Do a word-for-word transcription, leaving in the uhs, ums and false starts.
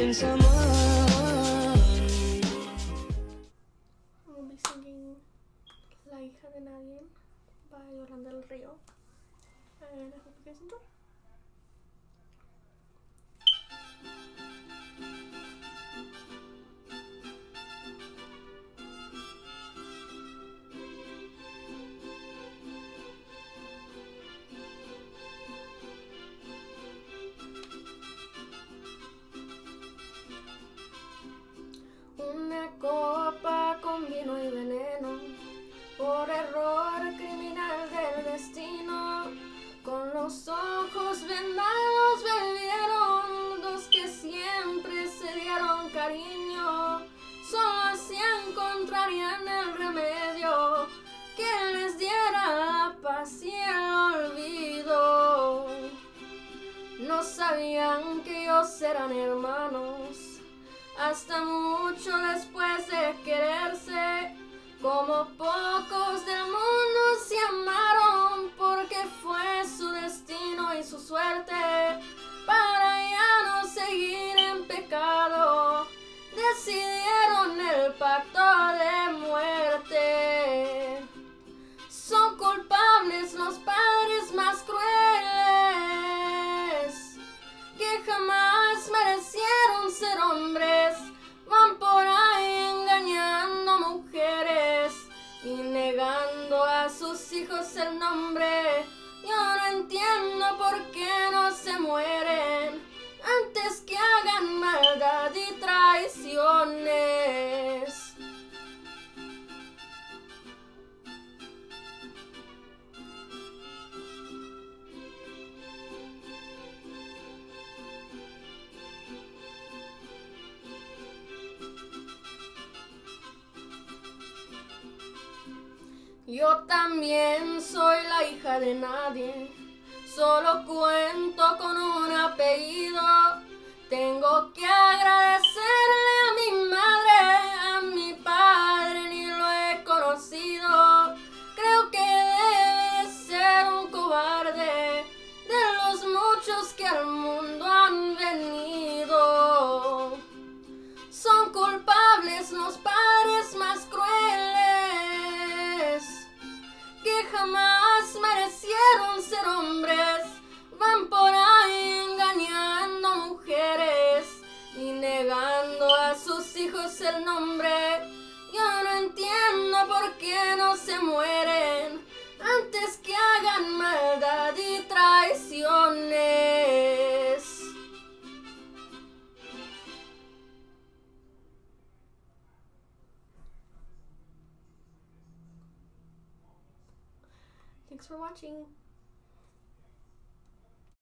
sense someone. I'll be singing La hija de nadie by Yolanda del Río, and I hope you guys enjoy. Una copa con vino y veneno, por error criminal del destino, con los ojos vendados bebieron dos que siempre se dieron cariño, solo así encontrarían el remedio que les diera la paz y el olvido. No sabían que ellos eran hermanos, hasta mucho después de quererse, como pocos del mundo se amaron, porque fue su destino y su suerte, para ya no seguir en pecado, decidieron el pacto de muerte. Son culpables los padres más crueles, que jamás merecieron ser hombres, van por ahí engañando mujeres y negando a sus hijos el nombre. Yo no entiendo por qué no se mueren antes que hagan maldad y traiciones. Yo también soy la hija de nadie, solo cuento con un apellido. Tengo que agradecerle a mi madre, a mi padre ni lo he conocido. Creo que debe de ser un cobarde de los muchos que al mundo han venido. Son culpables los padres más crueles, que jamás merecieron ser hombres, van por ahí engañando mujeres y negando a sus hijos el nombre. Yo no entiendo por qué no se mueren antes que hagan maldad y traiciones. Thanks for watching.